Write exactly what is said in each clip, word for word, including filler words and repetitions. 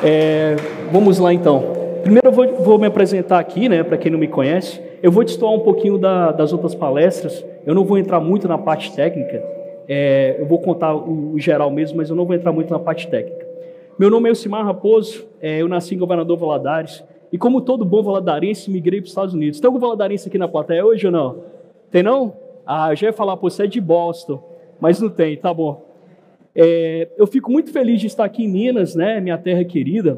É, vamos lá então. Primeiro eu vou, vou me apresentar aqui, né, para quem não me conhece. Eu vou destoar um pouquinho da, das outras palestras. Eu não vou entrar muito na parte técnica. É, eu vou contar o, o geral mesmo, mas eu não vou entrar muito na parte técnica. Meu nome é Elcimar Raposo, é, eu nasci em Governador Valadares. E como todo bom valadarense, migrei para os Estados Unidos. Tem algum valadarense aqui na plateia hoje ou não? Tem não? Ah, eu já ia falar, pô, você é de Boston. Mas não tem, tá bom. É, eu fico muito feliz de estar aqui em Minas, né, minha terra querida.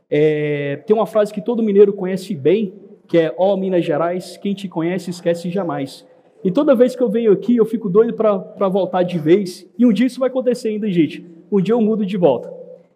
É, tem uma frase que todo mineiro conhece bem, que é: ó, Minas Gerais, quem te conhece esquece jamais. E toda vez que eu venho aqui, eu fico doido para voltar de vez. E um dia isso vai acontecer ainda, gente. Um dia eu mudo de volta.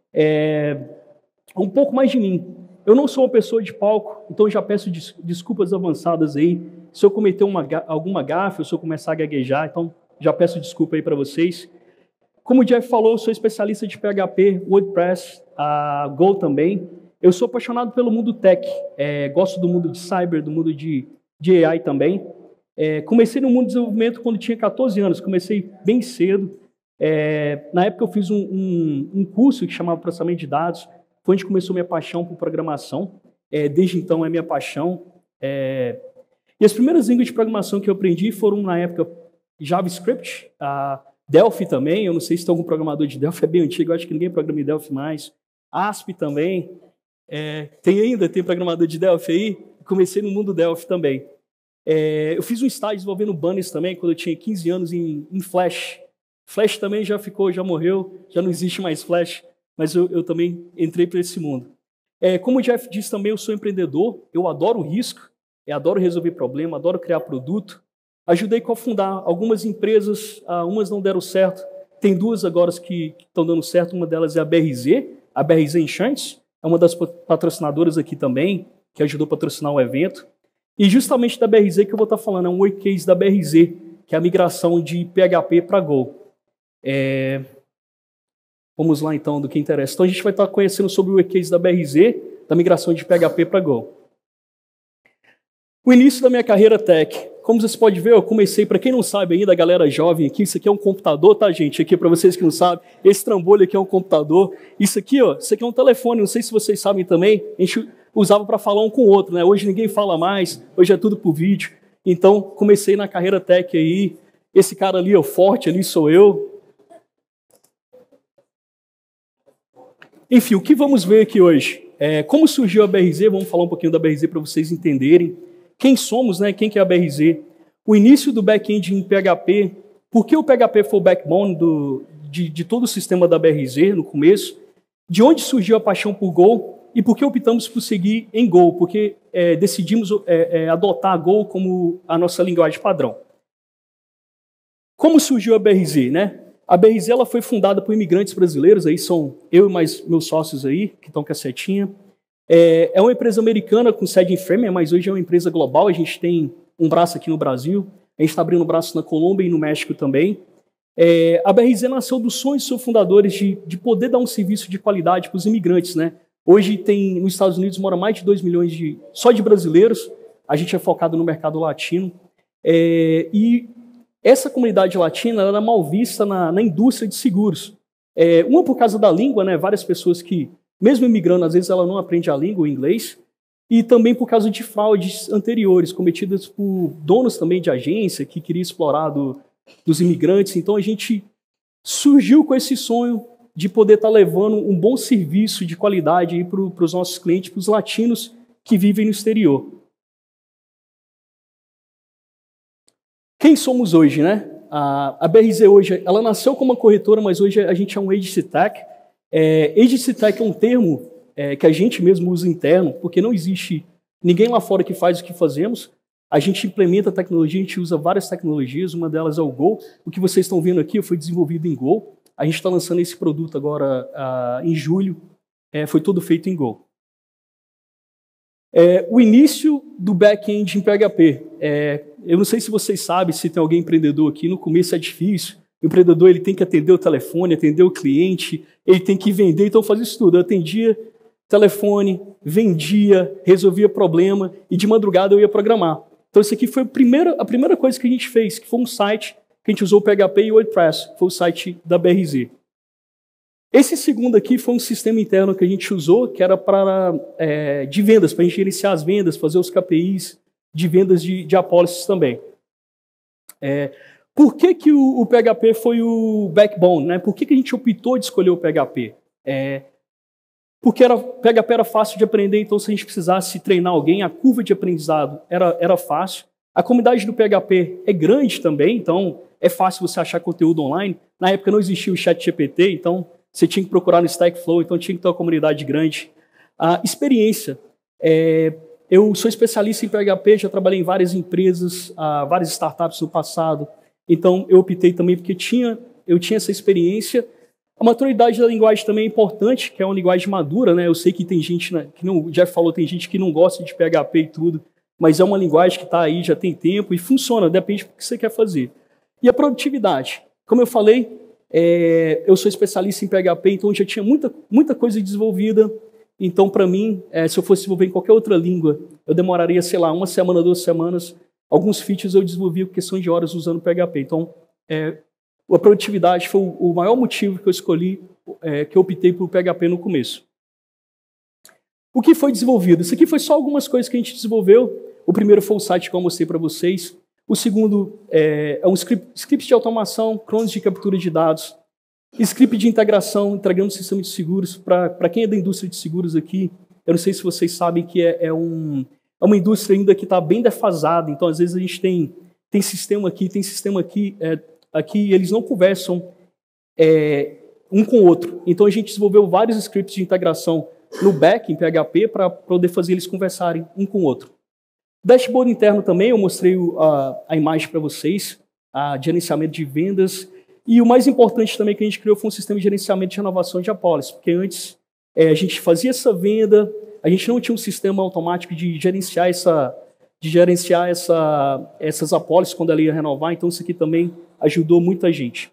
É, um pouco mais de mim. Eu não sou uma pessoa de palco, então eu já peço des desculpas avançadas aí. Se eu cometer uma, alguma gafe, ou se eu começar a gaguejar, então já peço desculpa aí para vocês. Como o Jeff falou, eu sou especialista de P H P, WordPress, a Go também. Eu sou apaixonado pelo mundo tech, é, gosto do mundo de cyber, do mundo de, de A I também. É, comecei no mundo do desenvolvimento quando tinha quatorze anos, comecei bem cedo. É, na época eu fiz um, um, um curso que chamava Processamento de Dados, foi onde começou minha paixão por programação. É, desde então é minha paixão. É, e as primeiras línguas de programação que eu aprendi foram, na época, JavaScript, a Delphi também. Eu não sei se tem algum programador de Delphi, é bem antigo, eu acho que ninguém programa em Delphi mais. Asp também. É, tem ainda, tem programador de Delphi aí? Comecei no mundo Delphi também. É, eu fiz um estágio desenvolvendo banners também, quando eu tinha quinze anos, em, em Flash. Flash também já ficou, já morreu, já não existe mais Flash, mas eu, eu também entrei para esse mundo. É, como o Jeff disse também, eu sou empreendedor, eu adoro risco, eu adoro resolver problema, adoro criar produto. Ajudei a cofundar algumas empresas, umas não deram certo, tem duas agora que estão dando certo, uma delas é a B R Z, a B R Z Insurance, é uma das patrocinadoras aqui também, que ajudou a patrocinar o evento. E justamente da B R Z que eu vou estar falando, é um work case da B R Z, que é a migração de P H P para Go. É... Vamos lá então do que interessa. Então a gente vai estar conhecendo sobre o work case da B R Z, da migração de P H P para Go. O início da minha carreira tech. Como vocês podem ver, eu comecei, para quem não sabe ainda, a galera jovem aqui, isso aqui é um computador, tá, gente? Aqui, para vocês que não sabem, esse trambolho aqui é um computador. Isso aqui, ó, isso aqui é um telefone, não sei se vocês sabem também, a gente usava para falar um com o outro, né? Hoje ninguém fala mais, hoje é tudo por vídeo. Então, comecei na carreira tech aí. Esse cara ali, ó, forte, ali sou eu. Enfim, o que vamos ver aqui hoje? É, como surgiu a B R Z? Vamos falar um pouquinho da B R Z para vocês entenderem. Quem somos, né? Quem que é a B R Z? O início do back-end em P H P. Por que o P H P foi o backbone do, de, de todo o sistema da B R Z no começo? De onde surgiu a paixão por Go? E por que optamos por seguir em Go? Porque é, decidimos é, é, adotar a Go como a nossa linguagem padrão. Como surgiu a B R Z, né? A B R Z ela foi fundada por imigrantes brasileiros, aí são eu e mais meus sócios aí, que estão com a setinha. É, é uma empresa americana com sede em Framingham, mas hoje é uma empresa global. A gente tem um braço aqui no Brasil, a gente está abrindo um braço na Colômbia e no México também. É, a B R Z nasceu dos sonhos dos seus fundadores de, de poder dar um serviço de qualidade para os imigrantes, né? Hoje tem, nos Estados Unidos mora mais de dois milhões de, só de brasileiros, a gente é focado no mercado latino. É, e essa comunidade latina ela era mal vista na, na indústria de seguros. É, uma por causa da língua, né? Várias pessoas que mesmo imigrando, às vezes ela não aprende a língua, o inglês, e também por causa de fraudes anteriores, cometidas por donos também de agência, que queriam explorar do, dos imigrantes. Então a gente surgiu com esse sonho de poder estar levando um bom serviço de qualidade para os nossos clientes, para os latinos que vivem no exterior. Quem somos hoje, né? A, a B R Z hoje, ela nasceu como uma corretora, mas hoje a gente é um agency tech. É, agency tech é um termo é, que a gente mesmo usa interno, porque não existe ninguém lá fora que faz o que fazemos. A gente implementa tecnologia, a gente usa várias tecnologias, uma delas é o Go. O que vocês estão vendo aqui foi desenvolvido em Go. A gente está lançando esse produto agora uh, em julho, é, foi todo feito em Go. É, o início do back-end em P H P. É, eu não sei se vocês sabem, se tem alguém empreendedor aqui, no começo é difícil. O empreendedor ele tem que atender o telefone, atender o cliente, ele tem que vender, então fazia isso tudo. Eu atendia telefone, vendia, resolvia problema e de madrugada eu ia programar. Então isso aqui foi a primeira, a primeira coisa que a gente fez, que foi um site que a gente usou o P H P e o WordPress, foi o site da B R Z. Esse segundo aqui foi um sistema interno que a gente usou, que era para é, de vendas, para a gente gerenciar as vendas, fazer os K P Is de vendas de, de apólices também. É, por que, que o, o P H P foi o backbone? Né? Por que, que a gente optou de escolher o P H P? É, porque era, P H P era fácil de aprender, então se a gente precisasse treinar alguém, a curva de aprendizado era, era fácil. A comunidade do P H P é grande também, então é fácil você achar conteúdo online. Na época não existia o ChatGPT, então você tinha que procurar no Stackflow, então tinha que ter uma comunidade grande. A experiência. É, eu sou especialista em P H P, já trabalhei em várias empresas, uh, várias startups no passado, então eu optei também porque tinha, eu tinha essa experiência. A maturidade da linguagem também é importante, que é uma linguagem madura, né? Eu sei que tem gente, né, que não, o Jeff falou, tem gente que não gosta de P H P e tudo, mas é uma linguagem que está aí, já tem tempo e funciona, depende do que você quer fazer. E a produtividade. Como eu falei, é, eu sou especialista em P H P, então já tinha muita, muita coisa desenvolvida. Então, para mim, é, se eu fosse desenvolver em qualquer outra língua, eu demoraria, sei lá, uma semana, duas semanas. Alguns features eu desenvolvia por questão de horas usando P H P. Então, é, a produtividade foi o, o maior motivo que eu escolhi, é, que eu optei por P H P no começo. O que foi desenvolvido? Isso aqui foi só algumas coisas que a gente desenvolveu. O primeiro foi o site que eu mostrei para vocês. O segundo é, é um script, script de automação, clones de captura de dados, script de integração, entregando sistemas de seguros. Para quem é da indústria de seguros aqui, eu não sei se vocês sabem que é, é, um, é uma indústria ainda que está bem defasada. Então, às vezes, a gente tem, tem sistema aqui, tem sistema aqui, é, aqui eles não conversam é, um com o outro. Então, a gente desenvolveu vários scripts de integração no back, em P H P, para poder fazer eles conversarem um com o outro. Dashboard interno também, eu mostrei a, a imagem para vocês, a gerenciamento de vendas. E o mais importante também que a gente criou foi um sistema de gerenciamento de renovação de apólices, porque antes é, a gente fazia essa venda, a gente não tinha um sistema automático de gerenciar, essa, de gerenciar essa, essas apólices quando ela ia renovar, então isso aqui também ajudou muita gente.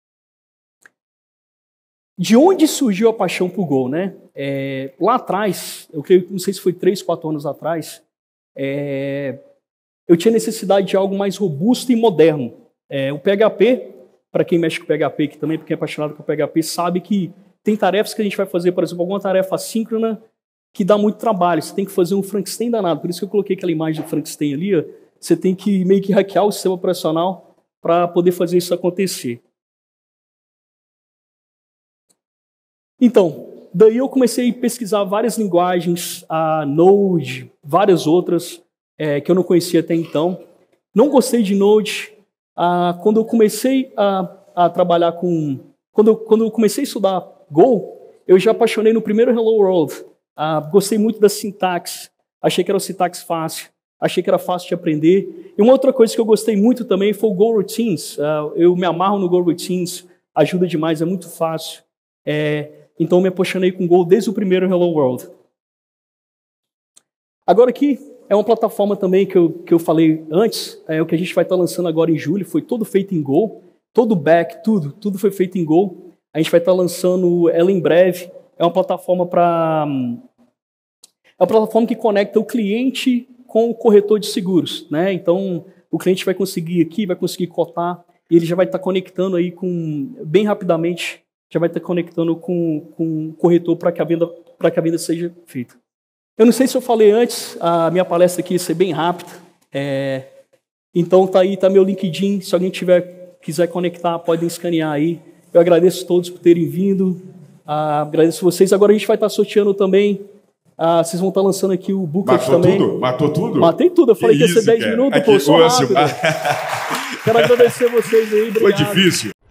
De onde surgiu a paixão por Go, né? É, lá atrás, eu creio, não sei se foi três, quatro anos atrás, é, eu tinha necessidade de algo mais robusto e moderno. É, o P H P, para quem mexe com P H P aqui também, para quem é apaixonado por P H P, sabe que tem tarefas que a gente vai fazer, por exemplo, alguma tarefa assíncrona que dá muito trabalho. Você tem que fazer um Frankenstein danado. Por isso que eu coloquei aquela imagem do Frankenstein ali. Ó. Você tem que meio que hackear o sistema operacional para poder fazer isso acontecer. Então, daí eu comecei a pesquisar várias linguagens, a Node, várias outras é, que eu não conhecia até então. Não gostei de Node. Ah, quando eu comecei a, a trabalhar com... Quando eu, quando eu comecei a estudar Go, eu já apaixonei no primeiro Hello World. Ah, gostei muito da sintaxe. Achei que era uma sintaxe fácil. Achei que era fácil de aprender. E uma outra coisa que eu gostei muito também foi o Go Routines. Ah, eu me amarro no Go Routines. Ajuda demais, é muito fácil. É, então, eu me apaixonei com Go desde o primeiro Hello World. Agora aqui é uma plataforma também que eu, que eu falei antes, é o que a gente vai estar lançando agora em julho, foi todo feito em Go, todo o back, tudo, tudo foi feito em Go. A gente vai estar lançando ela em breve. É uma plataforma para... É uma plataforma que conecta o cliente com o corretor de seguros, né? Então, o cliente vai conseguir aqui, vai conseguir cotar, e ele já vai estar conectando aí com, bem rapidamente, já vai estar conectando com, com o corretor para que a venda, para que a venda seja feita. Eu não sei se eu falei antes, a minha palestra aqui ia ser bem rápida. É, então tá aí, tá meu LinkedIn. Se alguém tiver, quiser conectar, podem escanear aí. Eu agradeço a todos por terem vindo. Ah, agradeço vocês. Agora a gente vai estar sorteando também. Ah, vocês vão estar lançando aqui o booklet Matou também. Tudo? Matou tudo? Matei tudo. Eu falei que, que ia ser dez cara. minutos, Aqui, pô, só osso. rápido. Quero agradecer vocês aí. Obrigado. Foi difícil.